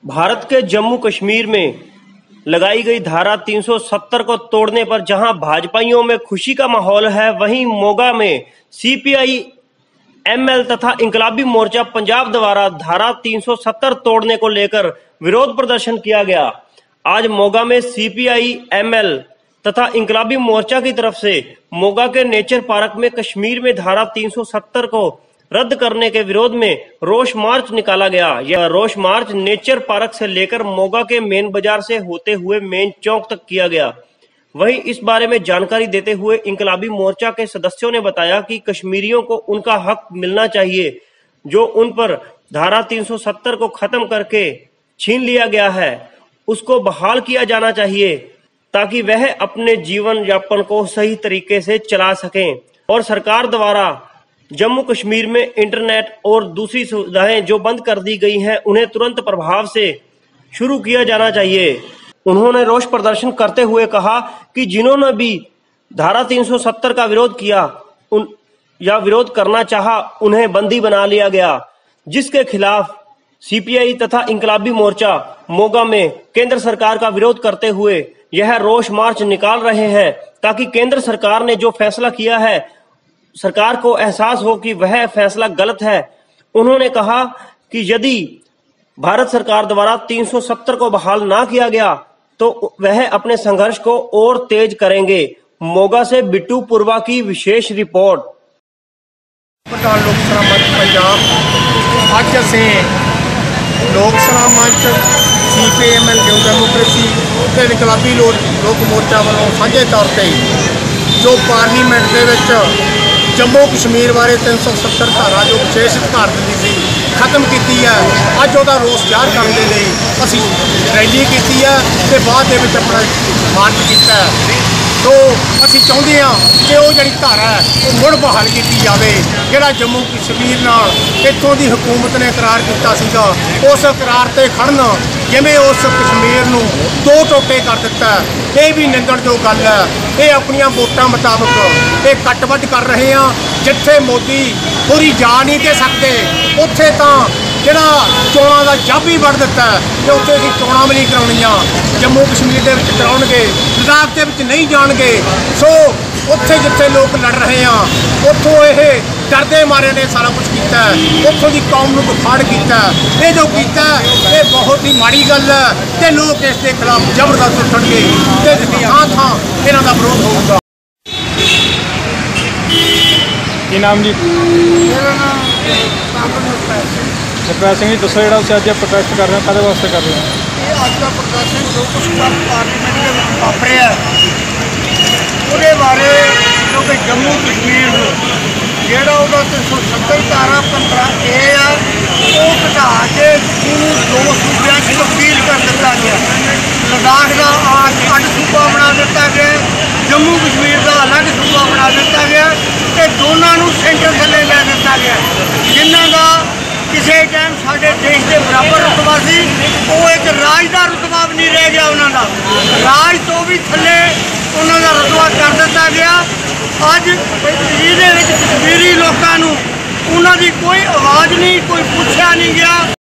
भारत के जम्मू कश्मीर में लगाई गई धारा 370 को तोड़ने पर जहां भाजपाइयों में खुशी का माहौल है, वहीं मोगा में सीपीआई एमएल तथा इंकलाबी मोर्चा पंजाब द्वारा धारा 370 तोड़ने को लेकर विरोध प्रदर्शन किया गया। आज मोगा में सीपीआई एमएल तथा इंकलाबी मोर्चा की तरफ से मोगा के नेचर पार्क में कश्मीर में धारा 370 को रद्द करने के विरोध में रोष मार्च निकाला गया। यह रोष मार्च नेचर पार्क से लेकर मोगा के मेन बाजार से होते हुए मेन चौक तक किया गया। वहीं इस बारे में जानकारी देते हुए इंकलाबी मोर्चा के सदस्यों ने बताया कि कश्मीरियों को उनका हक मिलना चाहिए, जो उन पर धारा 370 को खत्म करके छीन लिया गया है, उसको बहाल किया जाना चाहिए ताकि वह अपने जीवन यापन को सही तरीके से चला सकें। और सरकार द्वारा जम्मू कश्मीर में इंटरनेट और दूसरी सुविधाएं जो बंद कर दी गई हैं, उन्हें तुरंत प्रभाव से शुरू किया जाना चाहिए। उन्होंने रोष प्रदर्शन करते हुए कहा कि जिन्होंने भी धारा 370 का विरोध किया या विरोध करना चाहा, उन्हें बंदी बना लिया गया, जिसके खिलाफ सीपीआई तथा इंकलाबी मोर्चा मोगा में केंद्र सरकार का विरोध करते हुए यह रोष मार्च निकाल रहे हैं, ताकि केंद्र सरकार ने जो फैसला किया है, सरकार को एहसास हो कि वह फैसला गलत है। उन्होंने कहा कि यदि भारत सरकार द्वारा 370 को बहाल ना किया गया तो वह अपने संघर्ष को और तेज करेंगे। मोगा से बिट्टू पुरवा की विशेष रिपोर्ट। प्रधान लोक सभा मंच पंजाब अज असीं लोक सभा मंच सीपीएमएल न्यू डेमोक्रेसी ते इंकलाबी लोक मोर्चा वालों साझे तौर पर जो पार्लीमेंट दे विच जम्मू कश्मीर बारे 370 धारा जो विशेष अधिकार दी सी खत्म की है, अज वह रोस जाहिर करने के लिए असी रैली की है ते बाद दे विच अपना मार्च किया है। तो असी चाहते हैं कि वो जी धारा है वो मुड़ बहाल की जाए। जोड़ा जम्मू कश्मीर नाल इत्थों की हुकूमत ने करार किया सीगा, उस करार से खड़न जिमें उस कश्मीर नूं दो टोटे कर दिता, ये भी निंदणयोग गल है। ये अपनिया वोटां मुताबक ये कटवट कर रहे हैं। जिथे मोदी पूरी जा नहीं दे सकते, उत्थे तां जिहड़ा चोणां दा जब ही वड़ दिता है कि उत्थे असीं चोणां भी नहीं कराउणियां, जम्मू कश्मीर दे विच कराउणगे, लद्दाख दे विच नहीं जाणगे। सो उत्थे जिथे लोग लड़ रहे हैं उत्थों ये डरदे मारे ने सारा कुछ किया है, उत्थों की कौम नूं बुखाड़ किया है। ये जो किया ये बहुत ही माड़ी गल है कि लोग इसके खिलाफ जबरदस्त उठणगे ते थां थां इन्हां दा विरोध होगा। की नाम जी? मेरा नाम सरप्राइज सिंह जी, दसो जो अज प्रोटेस्ट कर रहे हो, कदे वास्ते कर रहे हो? ये अज का प्रदर्शन जो कुछ पार्लीमेंट के वापरिया ਉਹਦੇ ਬਾਰੇ ਕਿਉਂਕਿ जम्मू कश्मीर ਜਿਹੜਾ ਉਹਦਾ 370 ਧਾਰਾ 15A ਆ ਉਹ ਘਟਾ ਕੇ ਉਹਨੂੰ ਦੋ ਸੂਬਿਆਂ 'ਚ ਤਬਦੀਲ ਕਰ ਦਿੱਤਾ ਗਿਆ। लद्दाख ਦਾ ਅੱਡ ਸੂਬਾ ਬਣਾ ਦਿੱਤਾ ਗਿਆ, जम्मू कश्मीर ਦਾ अलग ਸੂਬਾ ਬਣਾ ਦਿੱਤਾ ਗਿਆ ਤੇ ਦੋਨਾਂ ਨੂੰ ਸੈਂਟਰ ਥੱਲੇ ਲੈ ਦਿੱਤਾ ਗਿਆ। ਜਿਨ੍ਹਾਂ ਦਾ ਕਿਸੇ टाइम साढ़े देश के बराबर रुतबा सी, वो एक राज का रुतबा भी नहीं रह गया। उन्होंने राज तो भी थले उन्होंने रुतबा कर दिता गया। अज ये कश्मीरी लोगों उन्होंने कोई आवाज़ नहीं, कोई पूछा नहीं गया।